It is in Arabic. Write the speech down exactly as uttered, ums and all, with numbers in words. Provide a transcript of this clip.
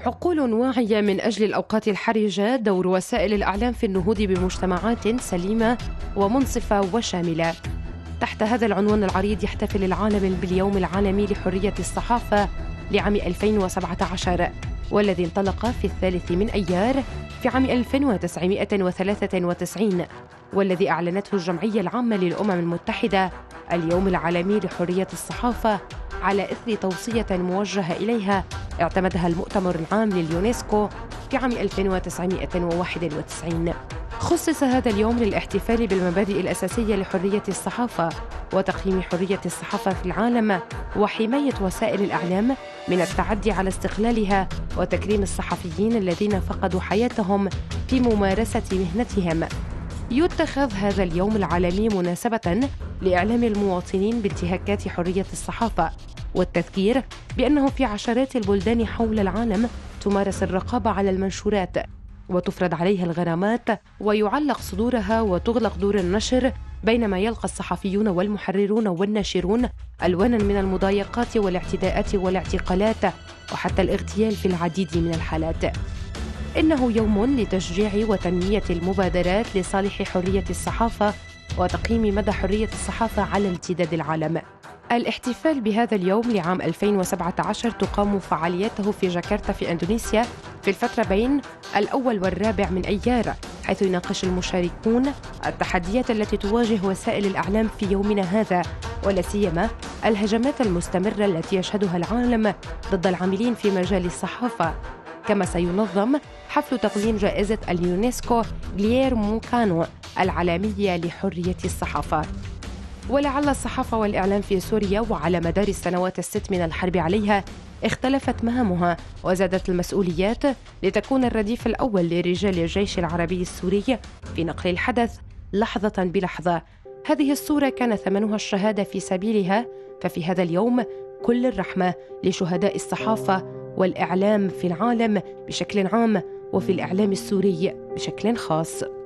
عقول واعية من أجل الأوقات الحرجة، دور وسائل الإعلام في النهوض بمجتمعات سليمة ومنصفة وشاملة. تحت هذا العنوان العريض يحتفل العالم باليوم العالمي لحرية الصحافة لعام ألفين وسبعة عشر، والذي انطلق في الثالث من أيار في عام ألف وتسعمائة وثلاثة وتسعين، والذي أعلنته الجمعية العامة للأمم المتحدة اليوم العالمي لحرية الصحافة على إثر توصية موجهة إليها اعتمدها المؤتمر العام لليونسكو في عام ألف وتسعمائة وواحد وتسعين. خصص هذا اليوم للاحتفال بالمبادئ الأساسية لحرية الصحافة وتقييم حرية الصحافة في العالم وحماية وسائل الإعلام من التعدي على استقلالها وتكريم الصحفيين الذين فقدوا حياتهم في ممارسة مهنتهم. يتخذ هذا اليوم العالمي مناسبة لإعلام المواطنين بانتهاكات حرية الصحافة والتذكير بأنه في عشرات البلدان حول العالم تمارس الرقابة على المنشورات وتفرض عليها الغرامات ويعلق صدورها وتغلق دور النشر، بينما يلقى الصحفيون والمحررون والناشرون ألوانا من المضايقات والاعتداءات والاعتقالات وحتى الاغتيال في العديد من الحالات. إنه يوم لتشجيع وتنمية المبادرات لصالح حرية الصحافة وتقييم مدى حرية الصحافة على امتداد العالم. الاحتفال بهذا اليوم لعام ألفين وسبعة عشر تقام فعالياته في جاكرتا في إندونيسيا في الفترة بين الأول والرابع من أيار، حيث يناقش المشاركون التحديات التي تواجه وسائل الإعلام في يومنا هذا، ولا سيما الهجمات المستمرة التي يشهدها العالم ضد العاملين في مجال الصحافة. كما سينظم حفل تقديم جائزة اليونسكو غلييرمو كانو العالمية لحرية الصحافة. ولعل الصحافة والإعلام في سوريا وعلى مدار السنوات الست من الحرب عليها اختلفت مهامها وزادت المسؤوليات لتكون الرديف الأول لرجال الجيش العربي السوري في نقل الحدث لحظة بلحظة. هذه الصورة كان ثمنها الشهادة في سبيلها، ففي هذا اليوم كل الرحمة لشهداء الصحافة والإعلام في العالم بشكل عام وفي الإعلام السوري بشكل خاص.